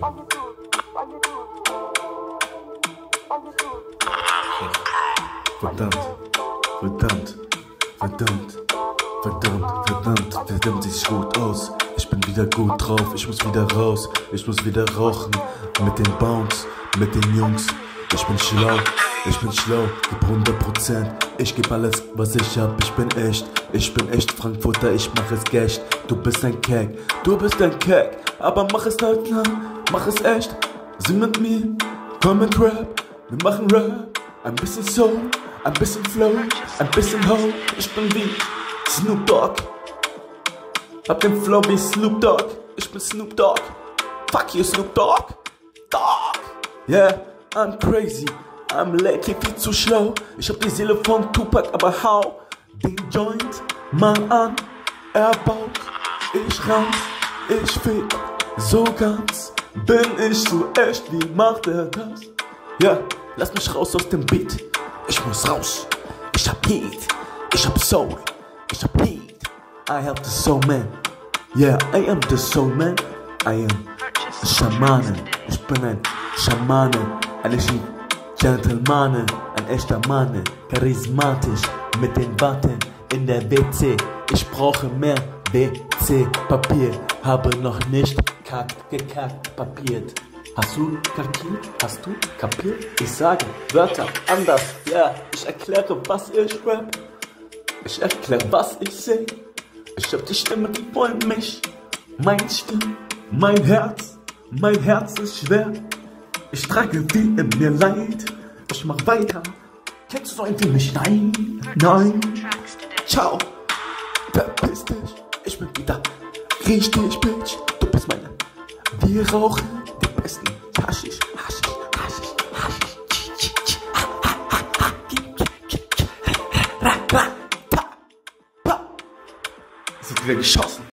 Verdammt, verdammt, verdammt, verdammt, verdammt, verdammt, sieht gut aus. Ich bin wieder gut drauf, ich muss wieder raus, ich muss wieder rauchen. Mit den Bounce, mit den Jungs. Ich bin schlau, gib 100%. Ich geb alles, was ich hab, ich bin echt Frankfurter, ich mach es echt. Du bist ein Keck, aber mach es halt lang, mach es echt. Sing mit mir, komm mit Rap, wir machen Rap. Ein bisschen Soul, ein bisschen Flow, ein bisschen Ho. Ich bin wie Snoop Dogg, hab den Flow wie Snoop Dogg. Ich bin Snoop Dogg, fuck you Snoop Dogg, Dog. Yeah, I'm crazy, I'm lately viel zu schlau. Ich hab die Seele von Tupac, aber hau den Joint mal an. Er baut, ich raus, ich fick so ganz. Bin ich so echt, wie macht er das? Ja, lass mich raus aus dem Beat. Ich muss raus, ich hab Heat, ich hab Soul, ich hab Heat. I have the soul man, yeah, I am the soul man. I am a Schamane, ich bin ein Schamane, ein echter Gentleman, ein echter Mann, charismatisch, mit den Worten in der WC. Ich brauche mehr WC-Papier, habe noch nicht gekackt, papiert. Hast du kapiert? Hast du kapiert? Ich sage Wörter anders, ja, yeah. Ich erkläre, was ich rap. Ich erkläre, was ich sing. Ich hab die Stimme, die wollen mich. Mein Stimme, mein Herz ist schwer. Ich trage wie in mir Leid. Ich mach weiter. Kennst du so ein wie mich? Nein. Ciao. Verpiss dich. Ich bin wieder richtig, Bitch. Du bist meine. Wir rauchen die besten Haschisch. Es wird wieder geschossen.